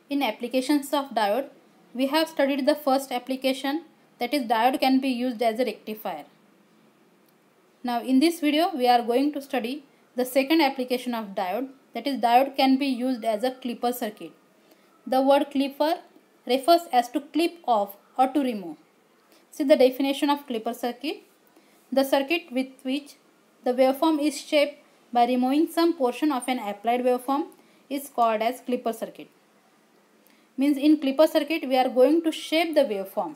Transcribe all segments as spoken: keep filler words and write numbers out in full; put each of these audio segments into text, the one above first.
In applications of diode, we have studied the first application, that is diode can be used as a rectifier. Now in this video we are going to study the second application of diode, that is diode can be used as a clipper circuit. The word clipper refers as to clip off or to remove. See the definition of clipper circuit. The circuit with which the waveform is shaped by removing some portion of an applied waveform is called as clipper circuit. Means in clipper circuit we are going to shape the waveform.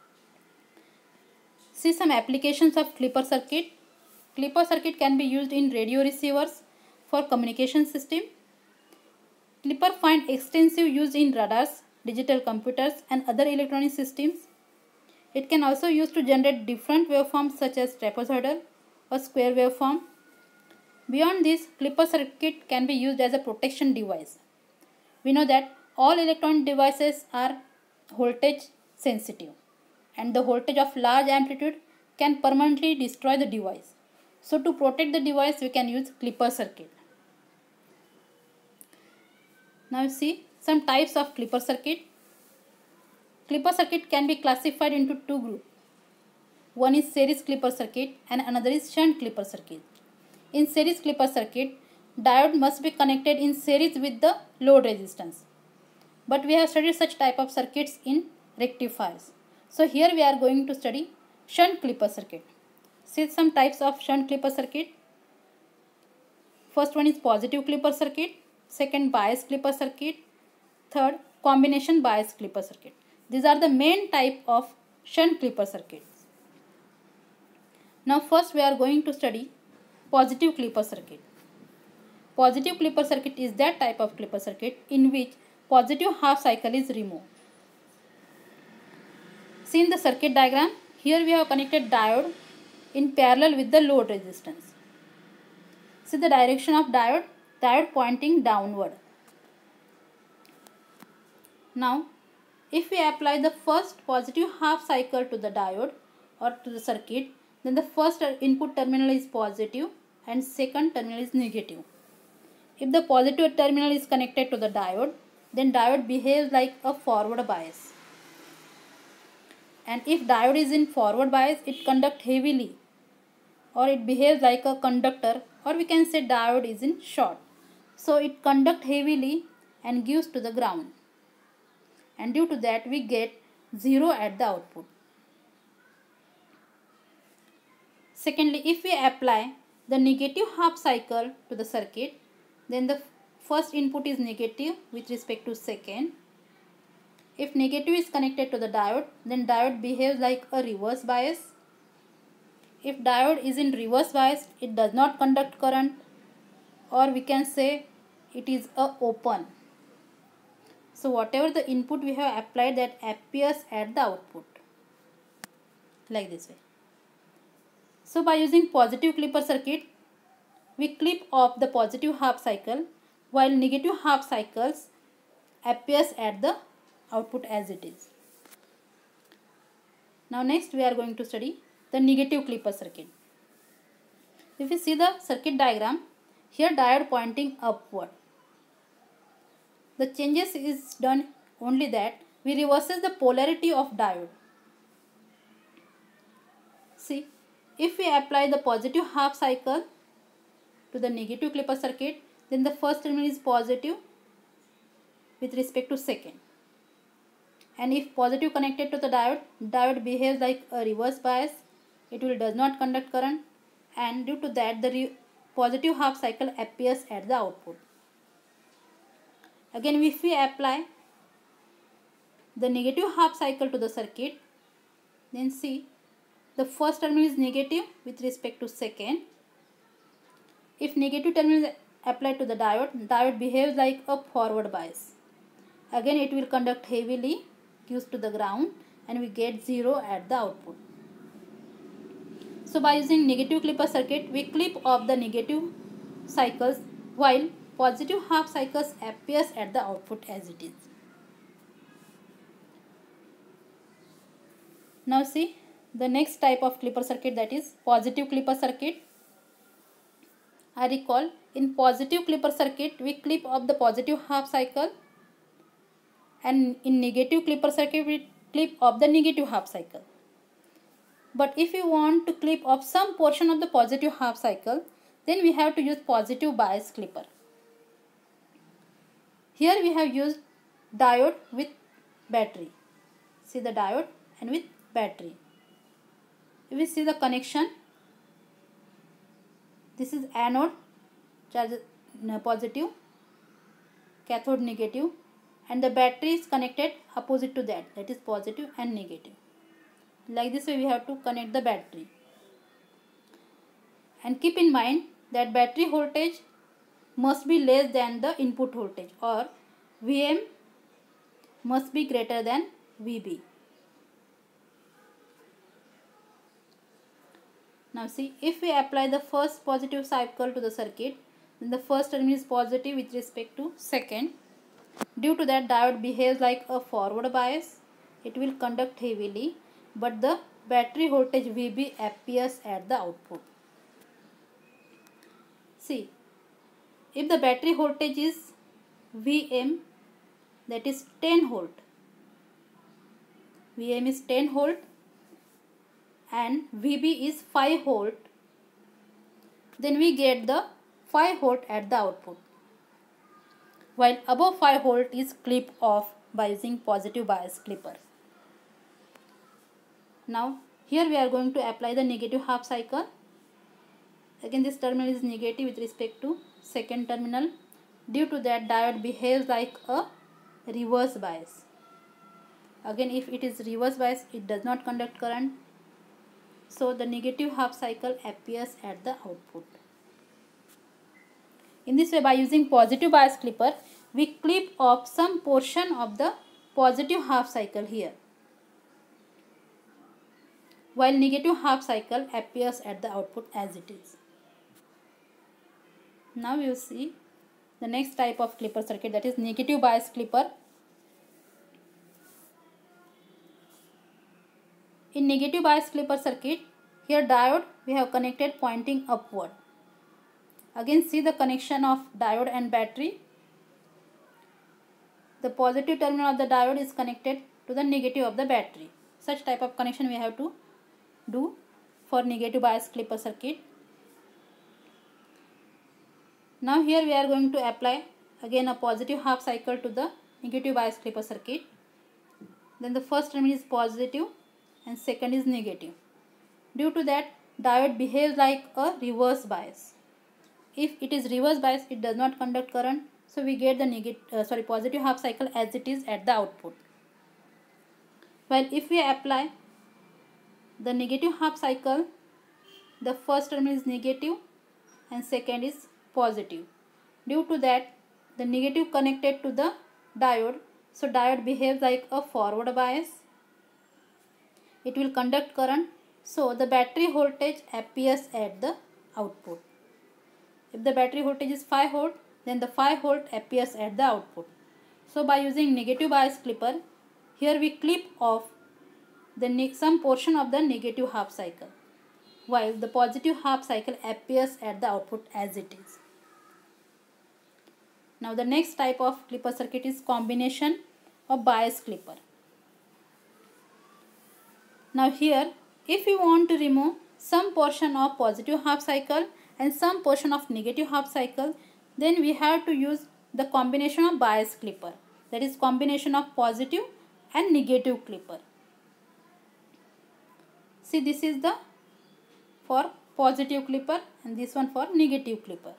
See some applications of clipper circuit. Clipper circuit can be used in radio receivers for communication system. Clipper find extensive use in radars, digital computers and other electronic systems. It can also use to generate different waveforms such as trapezoidal or square waveform. Beyond this, clipper circuit can be used as a protection device. We know that all electronic devices are voltage sensitive and the voltage of large amplitude can permanently destroy the device. So to protect the device we can use clipper circuit. Now see some types of clipper circuit. Clipper circuit can be classified into two groups. One is series clipper circuit and another is shunt clipper circuit. In series clipper circuit, diode must be connected in series with the load resistance. But we have studied such type of circuits in rectifiers. So here we are going to study shunt clipper circuit. See some types of shunt clipper circuit. First one is positive clipper circuit. Second, bias clipper circuit. Third, combination bias clipper circuit. These are the main type of shunt clipper circuits. Now first we are going to study positive clipper circuit. Positive clipper circuit is that type of clipper circuit in which positive half cycle is removed. See in the circuit diagram, here we have connected diode in parallel with the load resistance. See the direction of diode, diode pointing downward. Now if we apply the first positive half cycle to the diode or to the circuit, then the first input terminal is positive and second terminal is negative. If the positive terminal is connected to the diode, then diode behaves like a forward bias. And if diode is in forward bias, it conducts heavily or it behaves like a conductor, or we can say diode is in short. So it conducts heavily and gives to the ground. And due to that we get zero at the output. Secondly, if we apply the negative half cycle to the circuit, then the first input is negative with respect to second. If negative is connected to the diode, then diode behaves like a reverse bias. If diode is in reverse bias, it does not conduct current, or we can say it is a open. So whatever the input we have applied, that appears at the output like this way. So by using positive clipper circuit, we clip off the positive half cycle while negative half cycles appears at the output as it is. Now next we are going to study the negative clipper circuit. If you see the circuit diagram, here diode pointing upward. The changes is done only that we reverses the polarity of diode. See, if we apply the positive half cycle to the negative clipper circuit, then the first terminal is positive with respect to second. And if positive connected to the diode, diode behaves like a reverse bias. It will does not conduct current, and due to that the positive half cycle appears at the output. Again, if we apply the negative half cycle to the circuit, then see the first terminal is negative with respect to second. If negative terminal is applied to the diode, diode behaves like a forward bias. Again it will conduct heavily, gives to the ground, and we get zero at the output. So by using negative clipper circuit, we clip off the negative cycles while positive half cycles appears at the output as it is. Now see the next type of clipper circuit, that is positive clipper circuit. I recall in positive clipper circuit we clip off the positive half cycle and in negative clipper circuit we clip off the negative half cycle. But if you want to clip off some portion of the positive half cycle, then we have to use positive bias clipper. Here we have used diode with battery. See the diode and with battery. If we see the connection, this is anode charge positive, cathode negative, and the battery is connected opposite to that, that is positive and negative. Like this way we have to connect the battery. And keep in mind that battery voltage must be less than the input voltage, or V M must be greater than V B. Now see, if we apply the first positive cycle to the circuit, then the first terminal is positive with respect to second. Due to that, diode behaves like a forward bias. It will conduct heavily, but the battery voltage V B appears at the output. See, if the battery voltage is V M, that is ten volt, V M is ten volt and V B is five volt, then we get the five volt at the output, while above five volt is clipped off by using positive bias clipper. Now here we are going to apply the negative half cycle. Again this terminal is negative with respect to second terminal. Due to that, diode behaves like a reverse bias. Again, if it is reverse bias, it does not conduct current, so the negative half cycle appears at the output. In this way, by using positive bias clipper, we clip off some portion of the positive half cycle here, while negative half cycle appears at the output as it is. Now you see the next type of clipper circuit, that is negative bias clipper. In negative bias clipper circuit, here diode we have connected pointing upward. Again see the connection of diode and battery. The positive terminal of the diode is connected to the negative of the battery. Such type of connection we have to do for negative bias clipper circuit. Now here we are going to apply again a positive half cycle to the negative bias clipper circuit. Then the first terminal is positive and second is negative. Due to that, diode behaves like a reverse bias. If it is reverse bias, it does not conduct current, so we get the negative uh, sorry positive half cycle as it is at the output. While if we apply the negative half cycle, the first terminal is negative and second is positive. Due to that, the negative connected to the diode, so diode behaves like a forward bias. It will conduct current, so the battery voltage appears at the output. If the battery voltage is five volt, then the five volt appears at the output. So by using negative bias clipper, here we clip off the some portion of the negative half cycle, while the positive half cycle appears at the output as it is. Now the next type of clipper circuit is combination of bias clipper. Now here, if you want to remove some portion of positive half cycle and some portion of negative half cycle, then we have to use the combination of bias clipper, that is combination of positive and negative clipper. See, this is the for positive clipper and this one for negative clipper.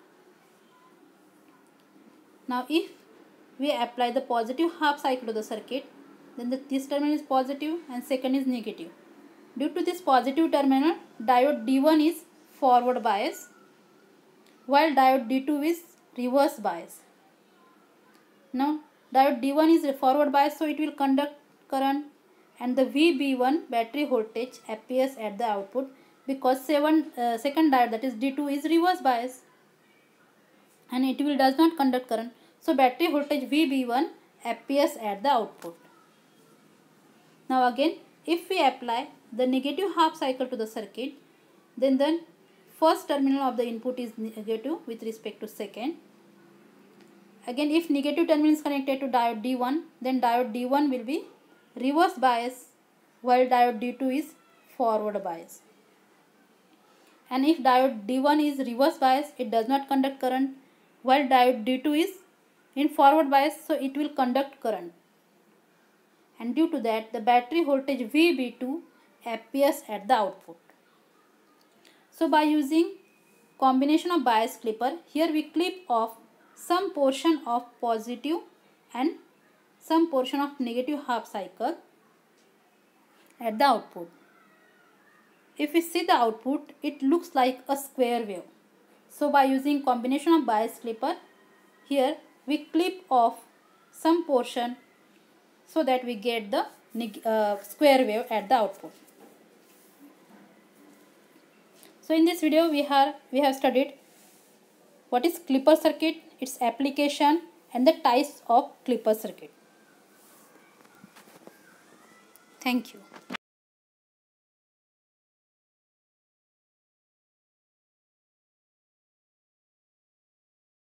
Now if we apply the positive half cycle to the circuit, then the, this terminal is positive and second is negative. Due to this positive terminal, diode D one is forward bias, while diode D two is reverse bias. Now diode D one is a forward bias, so it will conduct current, and the V B one battery voltage appears at the output because seven, uh, second diode, that is D two, is reverse bias and it will does not conduct current. So battery voltage V B one appears at the output. Now again, if we apply the negative half cycle to the circuit, then the first terminal of the input is negative with respect to second, Again, if negative terminal is connected to diode D one, then diode D one will be reverse bias while diode D two is forward bias. And if diode D one is reverse bias, it does not conduct current, while diode D two is in forward bias, so it will conduct current. And due to that, the battery voltage V B two appears at the output. So by using combination of bias clipper, here we clip off some portion of positive and some portion of negative half cycle at the output. If we see the output, it looks like a square wave. So by using combination of bias clipper, here we clip off some portion so that we get the uh, square wave at the output. So in this video we have we have studied what is clipper circuit, its application, and the types of clipper circuit. Thank you.